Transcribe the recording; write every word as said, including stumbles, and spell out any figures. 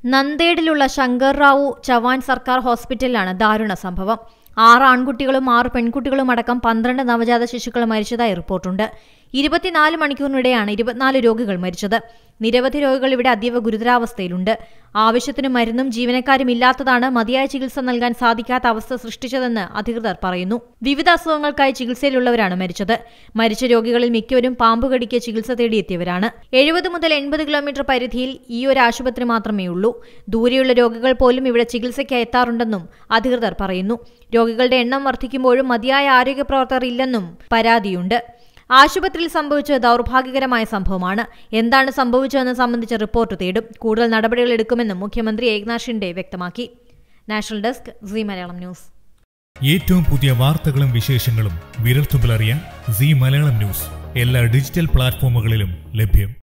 നന്ദേഡിലുള്ള ശങ്കർ റാവു ചവാൻ സർക്കാർ ഹോസ്പിറ്റലിലാണ് ദാരുണ സംഭവം. ആറ് ആൺകുട്ടികളും ആറ് പെൺകുട്ടികളും അടക്കം പന്ത്രണ്ട് നവജാത ശിശുക്കൾ മരിച്ചതായി റിപ്പോർട്ടുണ്ട്. ഇരുപത്തിനാല് മണിക്കൂറിനിടെയാണ് ഇരുപത്തിനാല് രോഗികൾ മരിച്ചത്. നിരവധി രോഗികൾ ഇവിടെ അതീവ ഗുരുതരാവസ്ഥയിലുണ്ട്. ആവശ്യത്തിന് മരുന്നും ജീവനക്കാരും ഇല്ലാത്തതാണ് മതിയായ ചികിത്സ നൽകാൻ സാധിക്കാത്ത അവസ്ഥ സൃഷ്ടിച്ചതെന്ന് അധികൃതർ പറയുന്നു. വിവിധ അസുഖങ്ങൾക്കായി ചികിത്സയിലുള്ളവരാണ് മരിച്ചത്. മരിച്ച രോഗികളിൽ മിക്കവരും പാമ്പുകടിക്ക് ചികിത്സ തേടിയെത്തിയവരാണ്. എഴുപത് മുതൽ എൺപത് കിലോമീറ്റർ പരിധിയിൽ ഈ ഒരു ആശുപത്രി മാത്രമേ ഉള്ളൂ. ദൂരെയുള്ള രോഗികൾ പോലും ഇവിടെ ചികിത്സയ്ക്കായി എത്താറുണ്ടെന്നും അധികൃതർ പറയുന്നു. രോഗികളുടെ എണ്ണം വർദ്ധിക്കുമ്പോഴും മതിയായ ആരോഗ്യ പ്രവർത്തകർ ഇല്ലെന്നും പരാതിയുണ്ട്. ആശുപത്രിയിൽ സംഭവിച്ച ദൗർഭാഗ്യകരമായ സംഭവമാണ്. എന്താണ് സംഭവിച്ചതെന്ന് സംബന്ധിച്ച റിപ്പോർട്ട് തേടും. കൂടുതൽ നടപടികൾ എടുക്കുമെന്നും മുഖ്യമന്ത്രി ഏക്നാഥ് ഷിൻഡെ വ്യക്തമാക്കി. National desk, Zee Malayalam news. ഏറ്റവും പുതിയ വാർത്തകളും വിശേഷങ്ങളും വിരൽത്തുമ്പിലറിയാൻ സീ മലയാളം ന്യൂസ് എല്ലാ ഡിജിറ്റൽ പ്ലാറ്റ്ഫോമുകളിലും ലഭ്യം.